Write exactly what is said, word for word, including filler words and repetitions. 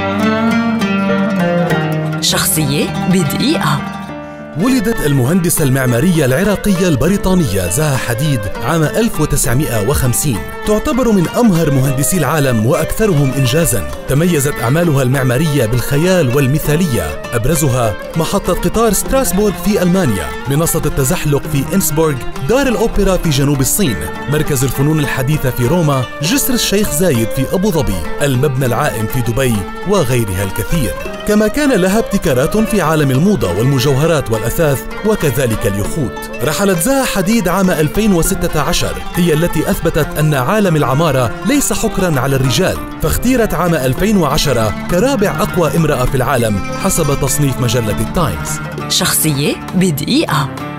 شخصية بدقيقة. ولدت المهندسة المعمارية العراقية البريطانية زاها حديد عام ألف وتسعمائة وخمسين. تعتبر من أمهر مهندسي العالم وأكثرهم إنجازاً. تميزت أعمالها المعمارية بالخيال والمثالية، أبرزها محطة قطار ستراسبورغ في ألمانيا، منصة التزحلق في إنسبورغ، دار الأوبرا في جنوب الصين، مركز الفنون الحديثة في روما، جسر الشيخ زايد في أبو ظبي، المبنى العائم في دبي، وغيرها الكثير. كما كان لها ابتكارات في عالم الموضة والمجوهرات والأثاث وكذلك اليخوت. رحلت زاها حديد عام ألفين وستة عشر، هي التي أثبتت أن عالم العمارة ليس حكراً على الرجال، فاختيرت عام ألفين وعشرة كرابع أقوى امرأة في العالم حسب تصنيف مجلة التايمز. شخصية بدقيقة.